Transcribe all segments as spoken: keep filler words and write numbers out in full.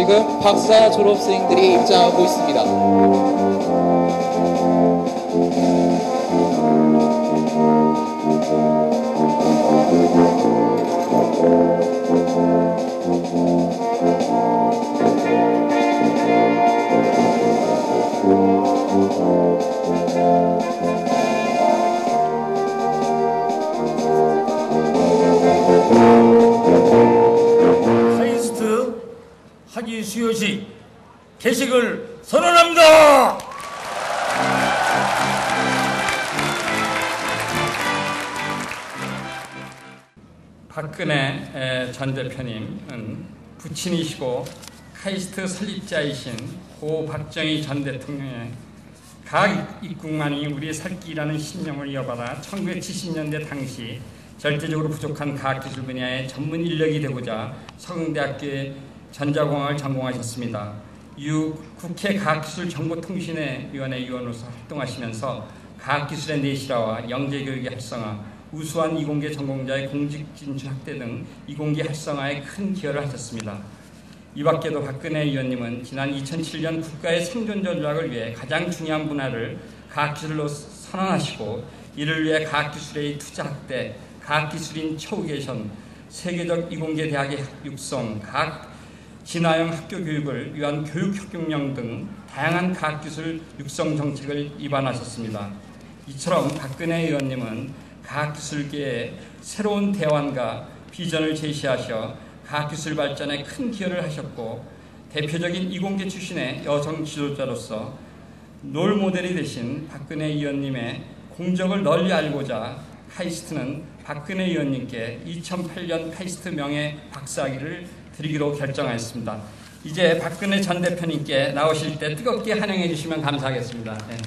지금 박사 졸업생들이 입장하고 있습니다. 카이스트 학위 수여식 개식을 선언합니다. 박근혜 전 대표님은 부친이시고 카이스트 설립자이신 고 박정희 전 대통령의 과학 입국만이 우리의 살 길이라는 신념을 이어받아 천구백칠십 년대 당시 절대적으로 부족한 과학기술 분야의 전문 인력이 되고자 서강대학교의 전자공학을 전공하셨습니다. 이후 국회 과학기술정보통신회위원회 위원으로서 활동하시면서 과학기술의 내실화와 영재교육의 활성화, 우수한 이공계 전공자의 공직 진출 확대 등 이공계 활성화에 큰 기여를 하셨습니다. 이 밖에도 박근혜 의원님은 지난 이천칠 년 국가의 생존 전략을 위해 가장 중요한 분야를 과학기술로 선언하시고 이를 위해 과학기술의 투자 확대, 과학기술인 처우개선, 세계적 이공계 대학의 육성, 과학 진화형 학교 교육을 위한 교육혁명령 등 다양한 과학기술 육성 정책을 입안하셨습니다. 이처럼 박근혜 의원님은 과학기술계의 새로운 대안과 비전을 제시하셔 과학기술 발전에 큰 기여를 하셨고 대표적인 이공계 출신의 여성 지도자로서 롤모델이 되신 박근혜 의원님의 공적을 널리 알고자 카이스트는 박근혜 의원님께 이천팔 년 카이스트 명예 박사학위를 드리기로 결정하였습니다. 이제 박근혜 전 대표님께 나오실 때 뜨겁게 환영해 주시면 감사하겠습니다. 네.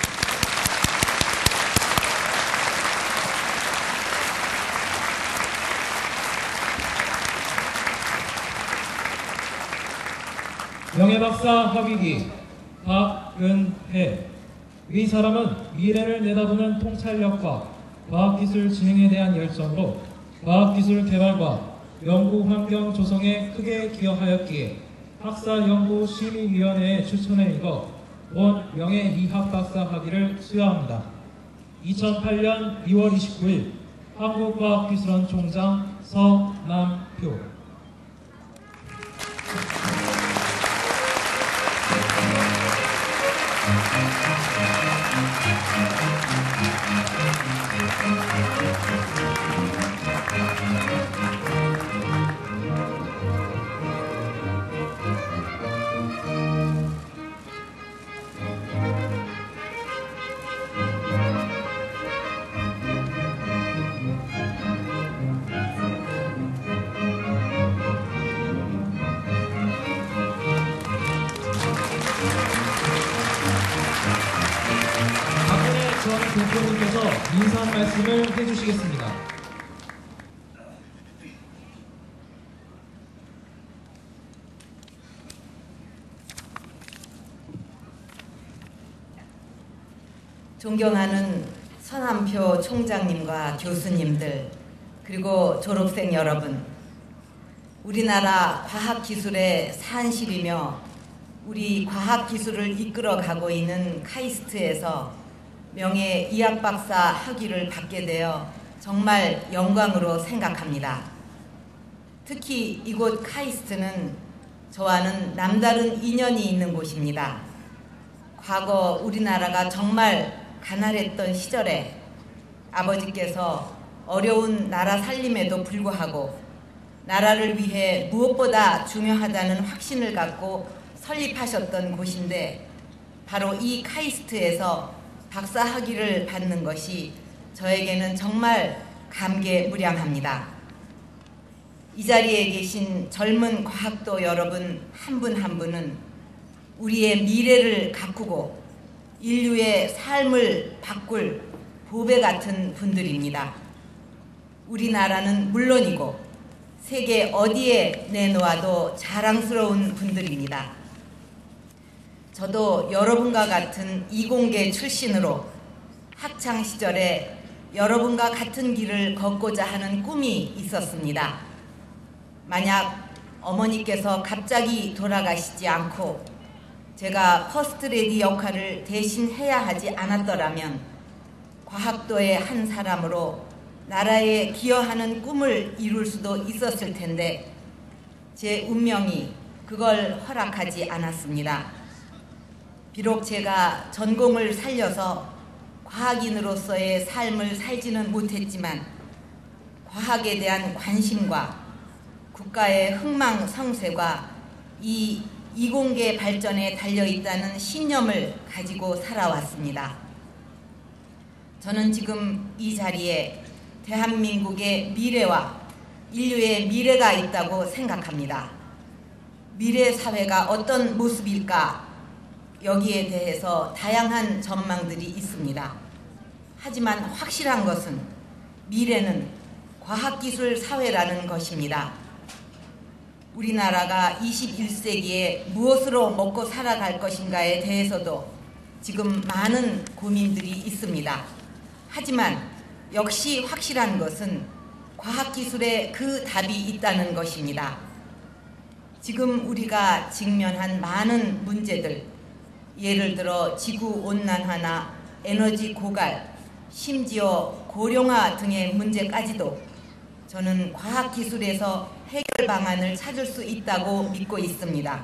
명예박사 학위기 박은혜. 이 사람은 미래를 내다보는 통찰력과 과학기술 진행에 대한 열정으로 과학기술 개발과 연구환경 조성에 크게 기여하였기에 학사연구심의위원회의 추천에 이거 본 명예이학박사 학위를 수여합니다. 이천팔 년 이월 이십구일 한국과학기술원 총장 서남표. 대표님께서 인사 말씀을 해주시겠습니다. 존경하는 서남표 총장님과 교수님들, 그리고 졸업생 여러분, 우리나라 과학기술의 산실이며 우리 과학기술을 이끌어가고 있는 카이스트에서 명예 이학박사 학위를 받게 되어 정말 영광으로 생각합니다. 특히 이곳 카이스트는 저와는 남다른 인연이 있는 곳입니다. 과거 우리나라가 정말 가난했던 시절에 아버지께서 어려운 나라 살림에도 불구하고 나라를 위해 무엇보다 중요하다는 확신을 갖고 설립하셨던 곳인데 바로 이 카이스트에서 박사 학위를 받는 것이 저에게는 정말 감개무량합니다. 이 자리에 계신 젊은 과학도 여러분 한 분 한 분은 우리의 미래를 가꾸고 인류의 삶을 바꿀 보배 같은 분들입니다. 우리나라는 물론이고 세계 어디에 내놓아도 자랑스러운 분들입니다. 저도 여러분과 같은 이공계 출신으로 학창시절에 여러분과 같은 길을 걷고자 하는 꿈이 있었습니다. 만약 어머니께서 갑자기 돌아가시지 않고 제가 퍼스트레디 역할을 대신 해야 하지 않았더라면 과학도의 한 사람으로 나라에 기여하는 꿈을 이룰 수도 있었을 텐데 제 운명이 그걸 허락하지 않았습니다. 비록 제가 전공을 살려서 과학인으로서의 삶을 살지는 못했지만 과학에 대한 관심과 국가의 흥망성쇠가 이 이공계 발전에 달려있다는 신념을 가지고 살아왔습니다. 저는 지금 이 자리에 대한민국의 미래와 인류의 미래가 있다고 생각합니다. 미래 사회가 어떤 모습일까? 여기에 대해서 다양한 전망들이 있습니다. 하지만 확실한 것은 미래는 과학기술 사회라는 것입니다. 우리나라가 이십일 세기에 무엇으로 먹고 살아갈 것인가에 대해서도 지금 많은 고민들이 있습니다. 하지만 역시 확실한 것은 과학기술에 그 답이 있다는 것입니다. 지금 우리가 직면한 많은 문제들, 예를 들어 지구온난화나 에너지 고갈, 심지어 고령화 등의 문제까지도 저는 과학기술에서 해결 방안을 찾을 수 있다고 믿고 있습니다.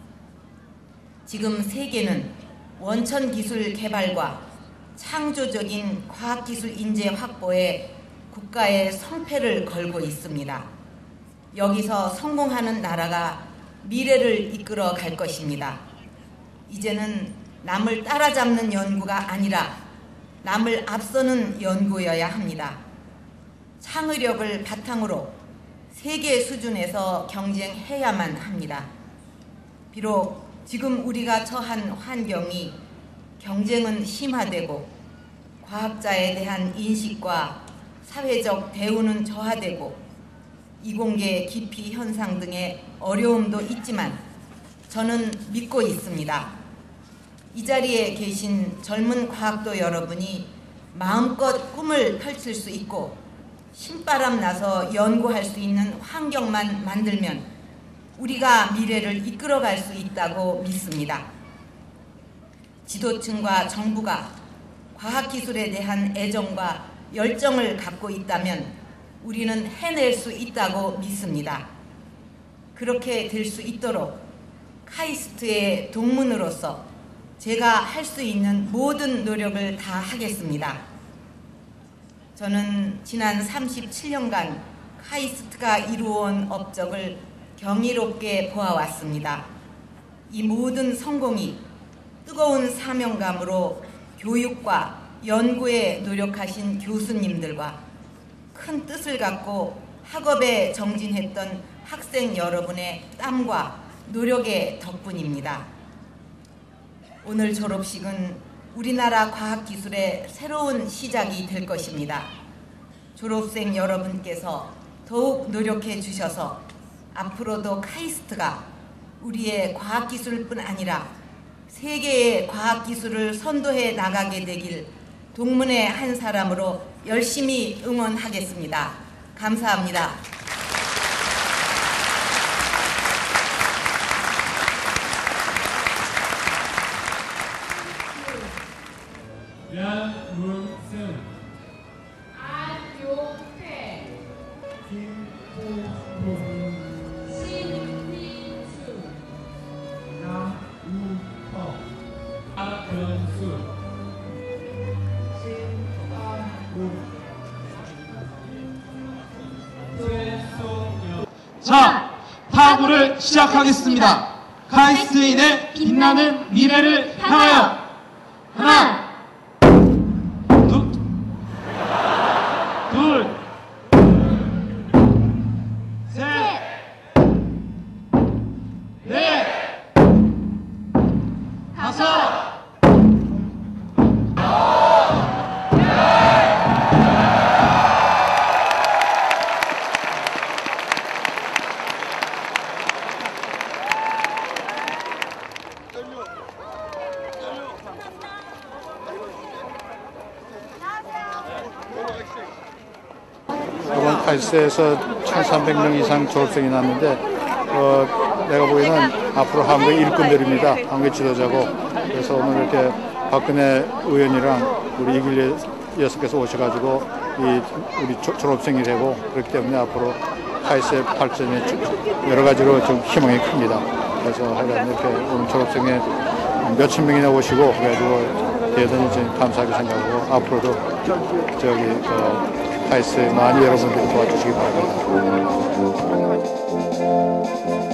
지금 세계는 원천기술 개발과 창조적인 과학기술 인재 확보에 국가의 성패를 걸고 있습니다. 여기서 성공하는 나라가 미래를 이끌어 갈 것입니다. 이제는 남을 따라잡는 연구가 아니라 남을 앞서는 연구여야 합니다. 창의력을 바탕으로 세계 수준에서 경쟁해야만 합니다. 비록 지금 우리가 처한 환경이 경쟁은 심화되고 과학자에 대한 인식과 사회적 대우는 저하되고 이공계 기피 현상 등의 어려움도 있지만 저는 믿고 있습니다. 이 자리에 계신 젊은 과학도 여러분이 마음껏 꿈을 펼칠 수 있고 신바람 나서 연구할 수 있는 환경만 만들면 우리가 미래를 이끌어갈 수 있다고 믿습니다. 지도층과 정부가 과학기술에 대한 애정과 열정을 갖고 있다면 우리는 해낼 수 있다고 믿습니다. 그렇게 될 수 있도록 카이스트의 동문으로서 제가 할 수 있는 모든 노력을 다 하겠습니다. 저는 지난 삼십칠 년간 카이스트가 이루어온 업적을 경이롭게 보아왔습니다. 이 모든 성공이 뜨거운 사명감으로 교육과 연구에 노력하신 교수님들과 큰 뜻을 갖고 학업에 정진했던 학생 여러분의 땀과 노력의 덕분입니다. 오늘 졸업식은 우리나라 과학기술의 새로운 시작이 될 것입니다. 졸업생 여러분께서 더욱 노력해 주셔서 앞으로도 카이스트가 우리의 과학기술뿐 아니라 세계의 과학기술을 선도해 나가게 되길 동문의 한 사람으로 열심히 응원하겠습니다. 감사합니다. 양문승, 안용태, 김호동, 신민수, 양우성, 박현수, 신한국, 최송영. 자, 파고를 시작하겠습니다. 카이스트인의 빛나는 미래를 향하여 하나, 둘, 둘, 셋, 넷, 다섯, 이번 카이스트에서 천삼백 명 이상 졸업생이 났는데 어, 내가 보기에는 앞으로 한국의 일꾼들입니다. 한국의 지도자고. 그래서 오늘 이렇게 박근혜 의원이랑 우리 이길 여사께서 오셔가지고 이 우리 조, 졸업생이 되고 그렇기 때문에 앞으로 카이스트의 발전에 여러 가지로 좀 희망이 큽니다. 그래서 하여간 이렇게 오늘 졸업생에 몇천 명이나 오시고 그래가지고 대단히 좀 감사하게 생각하고 앞으로도 저기 그 카이스트 많이 여러분들이 도와주시기 바랍니다.